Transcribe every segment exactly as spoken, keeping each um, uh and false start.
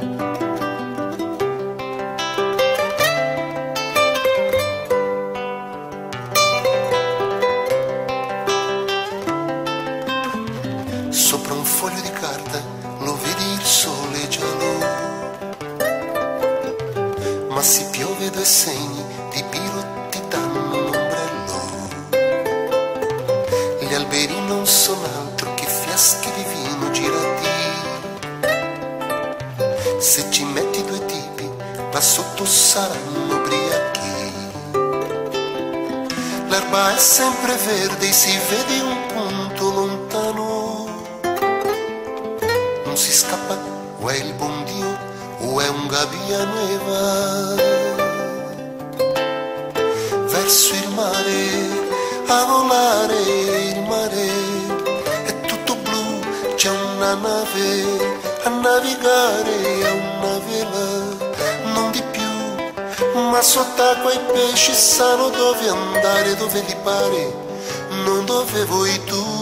Sopra un foglio di carta lo vedi il sole giallo, ma si piove due segni di biro ti danno un ombrello. Gli alberi non sono altro che fiasche di vino girati. Se ci metti due tipi là sotto saranno ubriachi. L'erba è sempre verde, si vede un punto lontano. Non si scappa, o è il buon Dio o è un gabbiano e va verso il mare a volare. Il mare è tutto blu, c'è una nave a navigare, a una vela, non di più, ma sott'acqua i pesci sanno dove andare, dove li pare, non dove vuoi tu.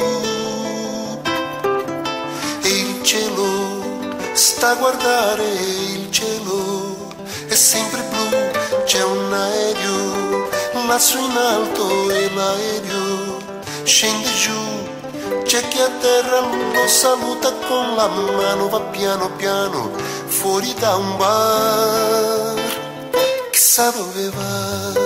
Il cielo sta a guardare, il cielo è sempre blu, c'è un aereo lassù in alto e l'aereo scende giù, c'è chi a terra lo saluta con la mano, va piano piano fuori da un bar, chissà dove va.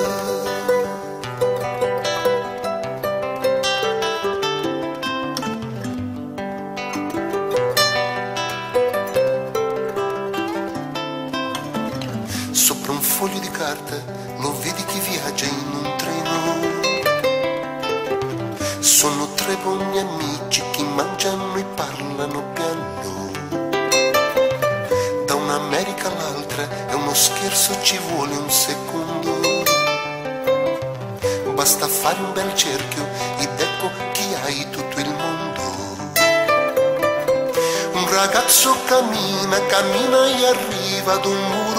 Sopra un foglio di carta lo vedi chi viaggia in un treno. Sono tre buoni amici che mangiano e parlano piano. Da un'America all'altra è uno scherzo, ci vuole un secondo. Basta fare un bel cerchio ed ecco che hai tutto il mondo. Un ragazzo cammina, cammina e arriva ad un muro.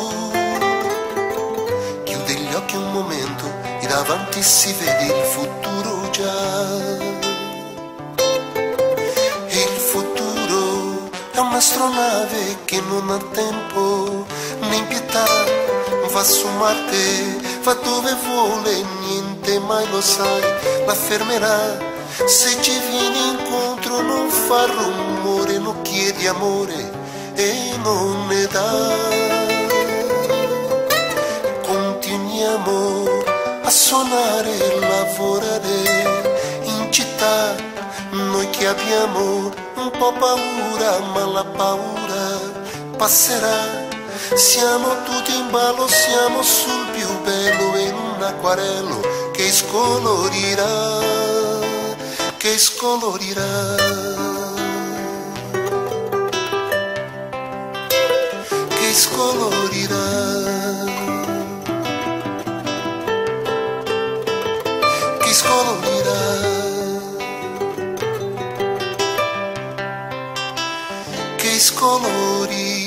Occhi un momento e davanti si vede il futuro già. E il futuro è un'astronave che non ha tempo né pietà, va su Marte, va dove vuole, niente mai lo sai, la fermerà. Se ci vieni incontro non fa rumore, non chiedi amore e non ne dà. A suonare e lavorare in città, noi che abbiamo un po' paura, ma la paura passerà. Siamo tutti in ballo, siamo sul più bello in un acquarello che scolorirà, che scolorirà, che scolorirà. Che scolori